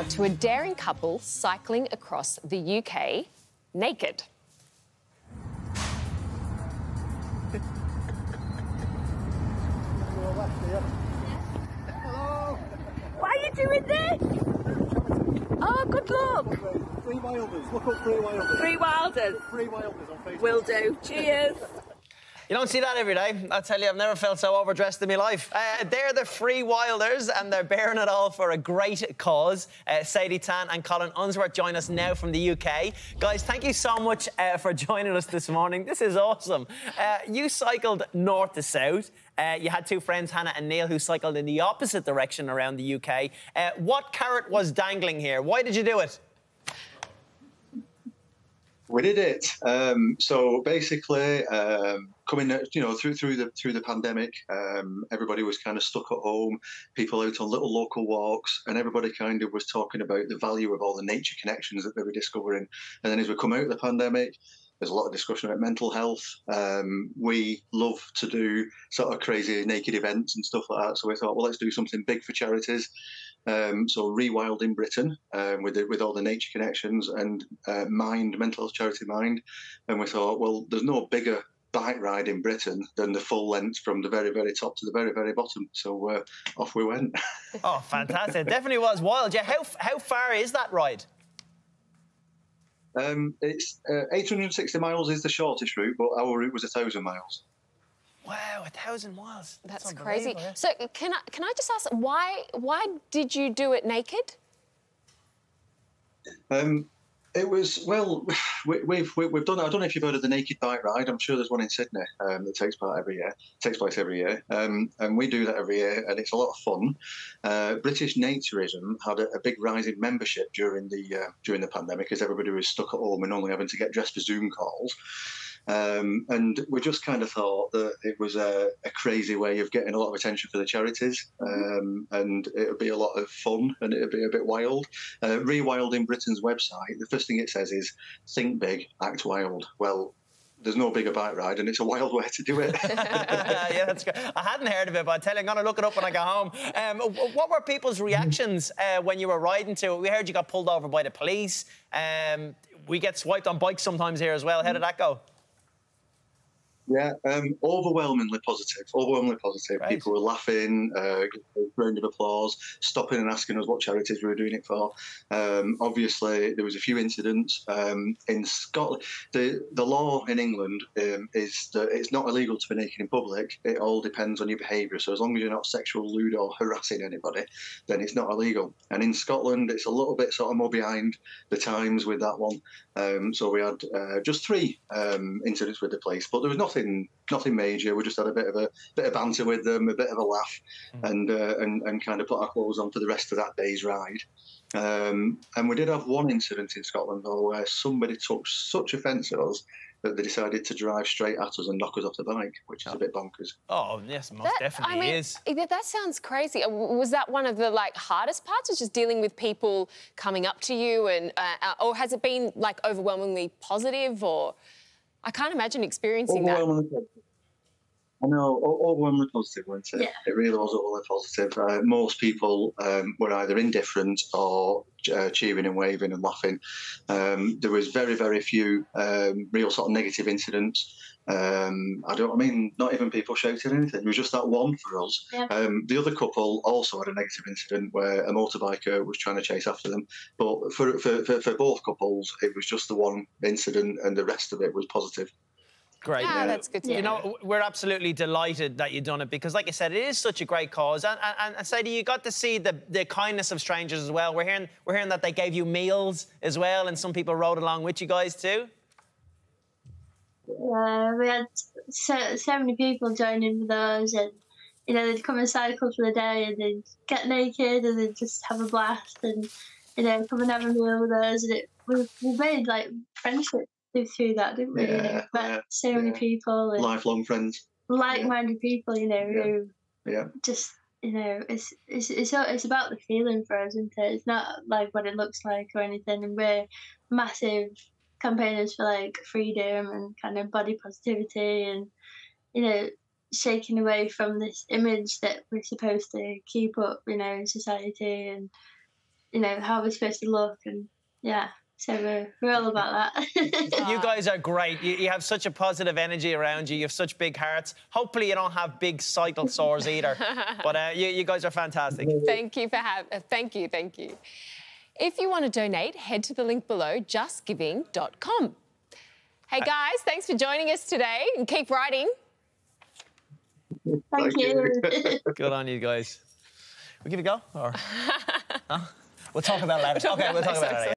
to a daring couple cycling across the UK naked. Why are you doing this? Oh, good luck. Free Wilders. Look up Free Wilders. Free Wilders. Free Wilders on Facebook. Will do. Cheers. You don't see that every day. I'll tell you, I've never felt so overdressed in my life. They're the Free Wilders, and they're bearing it all for a great cause. Sadie Tan and Colin Unsworth join us now from the UK. Guys, thank you so much for joining us this morning. This is awesome. You cycled north to south. You had two friends, Hannah and Neil, who cycled in the opposite direction around the UK. What carrot was dangling here? Why did you do it? We did it. So basically, coming, through the pandemic, everybody was kind of stuck at home. People out on little local walks, and everybody kind of was talking about the value of all the nature connections that they were discovering. And then as we come out of the pandemic, there's a lot of discussion about mental health. We love to do sort of crazy naked events and stuff like that. So we thought, well, let's do something big for charities. So Rewild in Britain, with all the nature connections, and Mind, mental health charity Mind. And we thought, well, there's no bigger bike ride in Britain than the full length from the very, very top to the very, very bottom. So off we went. Oh, fantastic. It definitely was wild. Yeah, how far is that ride? It's 860 miles is the shortest route, but our route was 1,000 miles. Wow, 1,000 miles. That's crazy. So can I just ask, why did you do it naked? It was, well, we've done. I don't know if you've heard of the Naked Bike Ride. I'm sure there's one in Sydney that takes place every year, and we do that every year, and it's a lot of fun. British Naturism had a big rise in membership during the pandemic, as everybody was stuck at home and only having to get dressed for Zoom calls. And we just kind of thought that it was a crazy way of getting a lot of attention for the charities, and it would be a lot of fun, and it would be a bit wild. Rewild in Britain's website, the first thing it says is, think big, act wild. Well, there's no bigger bike ride, and it's a wild way to do it. Yeah, that's good. I hadn't heard of it, but I tell you, I'm going to look it up when I get home. What were people's reactions when you were riding to it? We heard you got pulled over by the police. We get swiped on bikes sometimes here as well. How did that go? Yeah, overwhelmingly positive. Right. People were laughing, round of applause, stopping and asking us what charities we were doing it for. Obviously, there was a few incidents. In Scotland, the law in England is that it's not illegal to be naked in public. It all depends on your behaviour. So as long as you're not sexual, lewd or harassing anybody, then it's not illegal. And in Scotland, it's a little bit sort of more behind the times with that one. So we had just 3 incidents with the police, but there was nothing major. We just had a bit of banter with them, a bit of a laugh, and kind of put our clothes on for the rest of that day's ride. And we did have one incident in Scotland, though, where somebody took such offence at us that they decided to drive straight at us and knock us off the bike, which is a bit bonkers. Oh, yes, most definitely is. That sounds crazy. Was that one of the hardest parts, was just dealing with people coming up to you, and or has it been overwhelmingly positive? Or I can't imagine experiencing that. I know, overwhelmingly positive, wasn't it? Yeah. It really was overwhelmingly positive. Most people were either indifferent or cheering and waving and laughing. There was very, very few real sort of negative incidents. Not even people shouting anything. It was just that one for us. Yeah. The other couple also had a negative incident where a motorbiker was trying to chase after them. But for both couples, it was just the one incident, and the rest of it was positive. Great. Yeah, that's good to hear. You know, we're absolutely delighted that you've done it, because, like I said, it is such a great cause. And Sadie, you got to see the kindness of strangers as well. We're hearing that they gave you meals as well, and some people rode along with you guys too. Yeah, we had so many people joining with us, and they'd come and cycle for the day, and they'd get naked, and they'd just have a blast, and come and have a meal with us, and we made friendships through that, didn't we? Met so many people, and lifelong friends, like-minded people, who just it's about the feeling for us, isn't it? It's not like what it looks like or anything. And we're massive campaigners for freedom and kind of body positivity, and shaking away from this image that we're supposed to keep up, in society. And you know, how we're supposed to look, and yeah. So we're all about that. You guys are great. You have such a positive energy around you. You have such big hearts. Hopefully you don't have big cycle sores either. But you guys are fantastic. Thank you for thank you. If you want to donate, head to the link below, justgiving.com. Hey guys, thanks for joining us today, and keep writing. Thank you. Good on you guys. We give it a go, or? Huh? We'll talk about it later. Okay, we'll talk about it later.